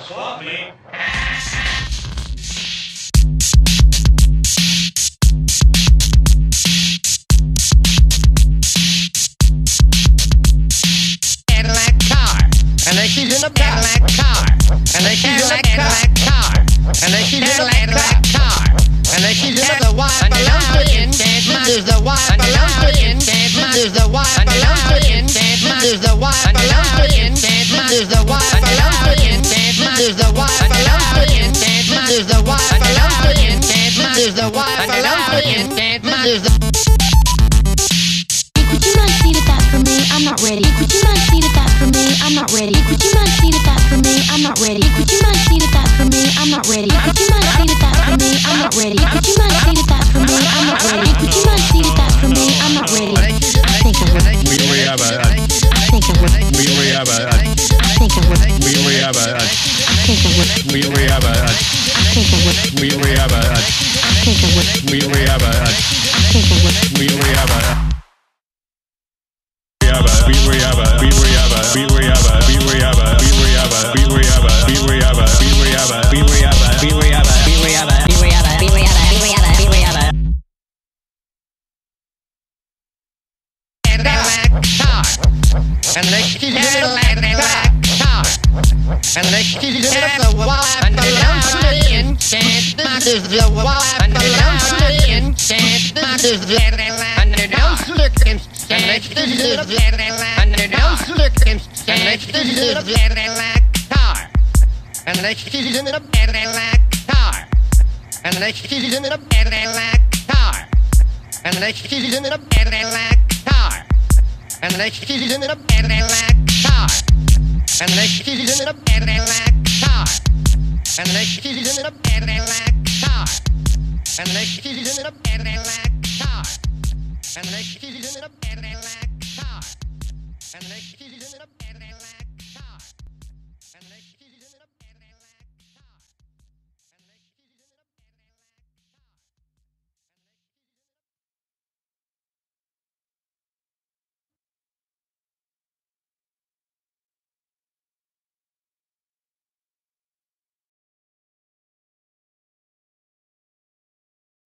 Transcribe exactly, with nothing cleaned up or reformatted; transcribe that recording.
Swap me. Cadillac car, and then she's in a Cadillac car, and then she's in a Cadillac car, and then she's in a Cadillac car, and then she's in the wife belongs to in. This is the wife belongs to in. This is the wife belongs to in. This is the wife belongs to in. This is the wife belongs to in. This is the wife belongs to in. This is the wife belongs to in. This is the wife belongs to in. This is the. Would you mind seated that for me? I'm not ready. Would you mind seated that for me? I'm not ready. Would you mind seated that for me? I'm not ready. Would you mind seated that for me? I'm not ready. Would you mind seated that for me? I'm not ready. Would you mind seated that for me? I'm not ready. Would you mind seated that for me? I'm not ready. I think I would. We we have a. I think I would. We we have a. I think I would. We we have a. I think I would. We we have a. I think I would. We we have a. I think I would. We we have a. I think I would. We we have a. We we have a. We we have a. We we have a. We we have a. We we have a. We we have a. We we have a. We we have a. We we have a. We we have a. We we have a. We we have a. We we have a. We we have a. We we have a. Cadillac car, and then she's in a Cadillac car, and then she's in the wife belongs to in. This is the wife belongs to in. This is the Cadillac belongs to in. And then she's in the Cadillac belongs to in. And then she's in the Cadillac car, and then she's in the Cadillac car, and then she's in the Cadillac car, and then she's in the Cadillac car. And then she's in the Cadillac car, and then she's in the Cadillac car, and then she's in the Cadillac car, and then she's in the Cadillac car, and then she's in the Cadillac car, and then she's in the